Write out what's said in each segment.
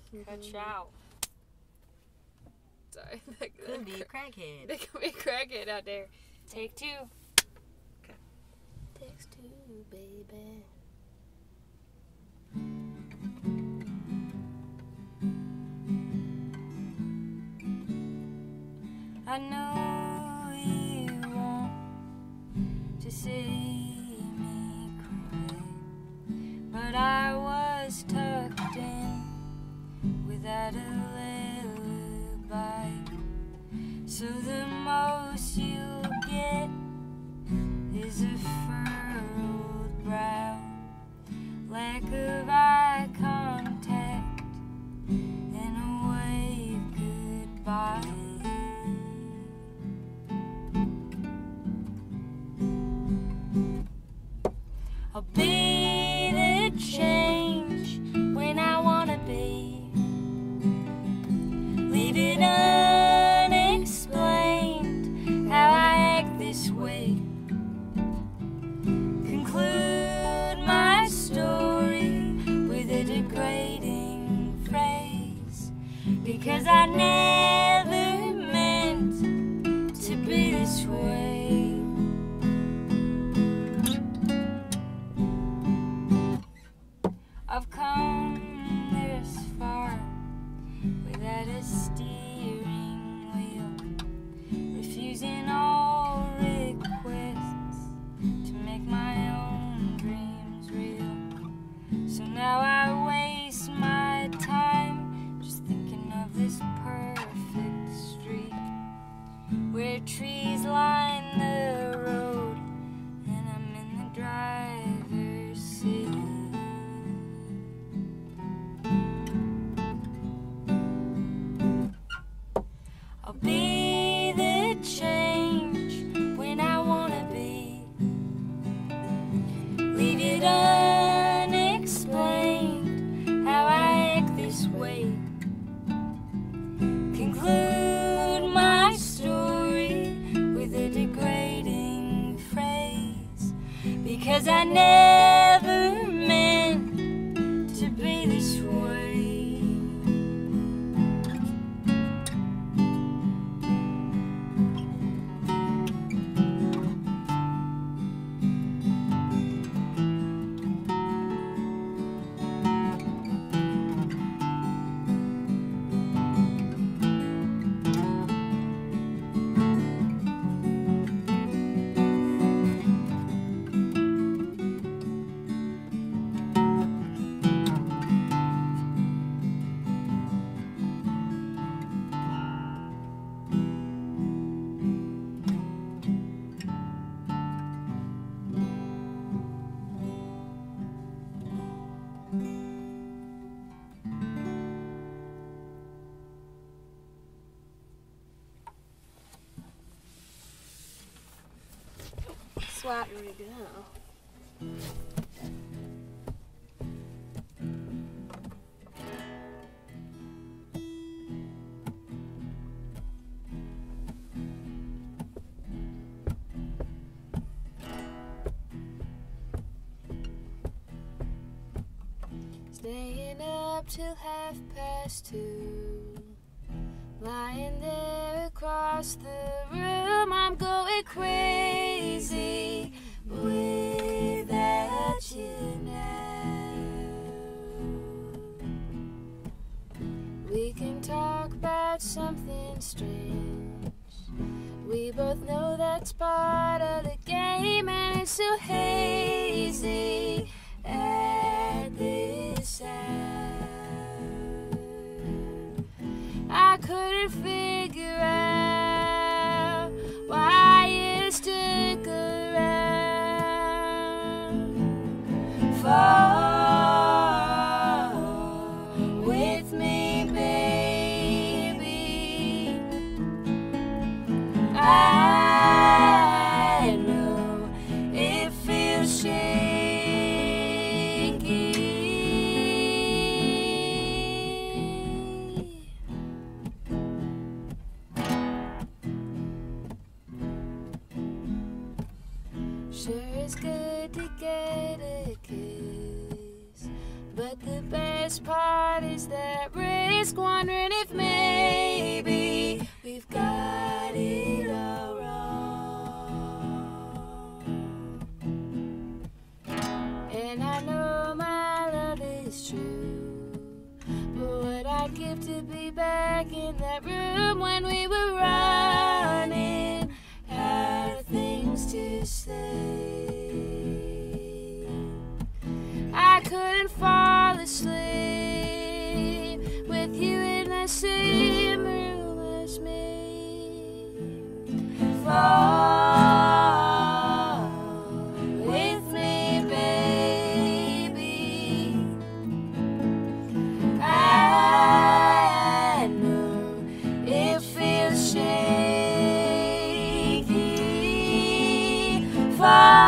Cut out. Sorry. Could be a crackhead. There could be a crackhead out there. Take two. Okay. Takes two, baby. I know you want to see me cry, but I was tucked in without a lullaby. So the most you'll get is a furrowed brow, lack of eye contact, and a wave goodbye. I'll be the change when I wanna be. Leave it unexplained how I act this way. Conclude my story with a degrading phrase, because I never meant to be this way. I've come this far without a steering wheel, refusing all requests to make my own dreams real. So now I waste my time just thinking of this perfect street where trees line the road and I'm in the driver's seat. I'll be the change when I wanna be. Leave it unexplained how I act this way. Conclude my story with a degrading phrase, because I never meant to be this way. Swap. Here we go. Staying up till 2:30, lying there across the room. I'm going crazy without you now. We can talk about something strange. We both know that's part of the game, and it's so hazy at this hour. I couldn't figure out why you stuck around. Fall with me, baby. I know it feels shaky. Sure, it's good to get a kiss, but the best part is that risk wondering if maybe we've got it all wrong. And I know my love is true, but what I'd give to be back in that room when we were running out of things to say. I couldn't fall asleep with you in the same room as me. Fall with me, baby. I know it feels shaky. Fall.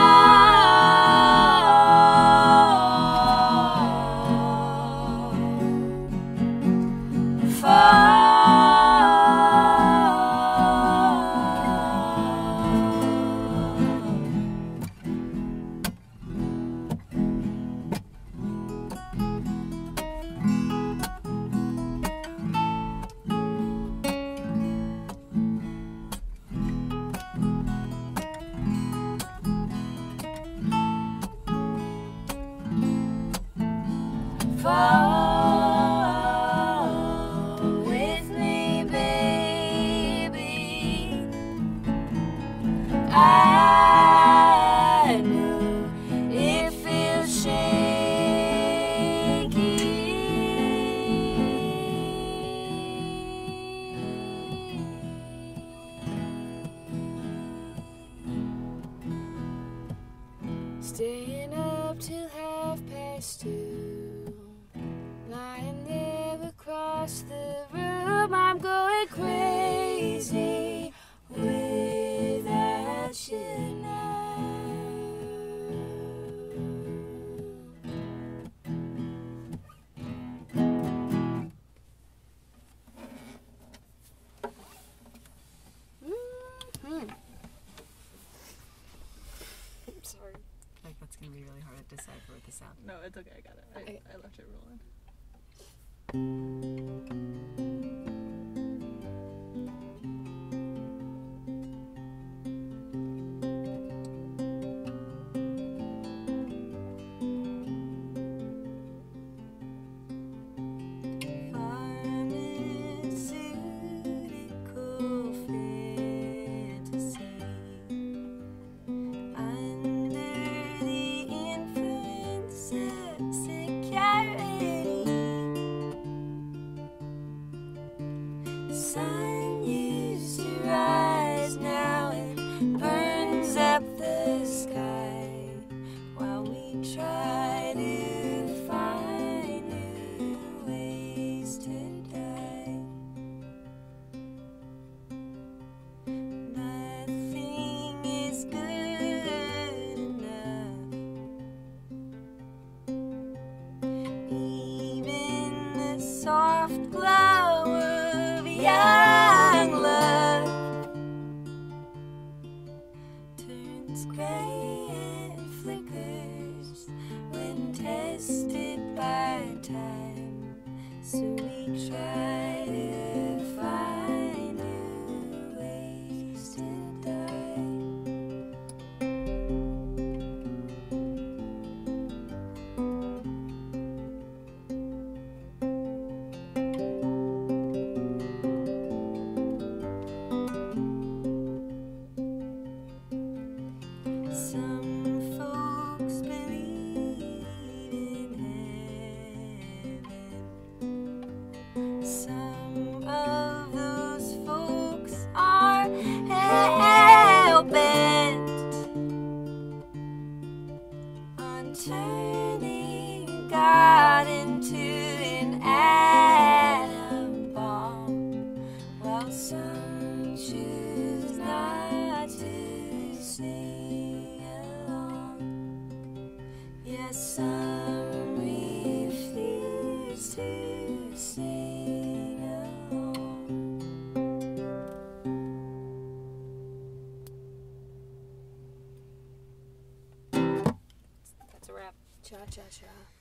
Fall with me, baby. I know it feels shaky. Staying up till 2:30. Lying there across the room, I'm going crazy without you now. I'm sorry. Like that's gonna be really hard to decipher with the sound. No, it's okay. I got it. I left it rolling. Pharmaceutical fantasy under the influence of security. The sun used to rise now and burns up the sky while we try to find new ways to die. Nothing is good enough. Even the soft glow of young love turns gray and flickers when tested by time. So we try to find new ways to die. Some folks believe in heaven. Some of those folks are hell-bent on turning God into an atom bomb, while some choose not to sing along. Yes, some refuse to sing along. That's a wrap. Cha-cha-cha.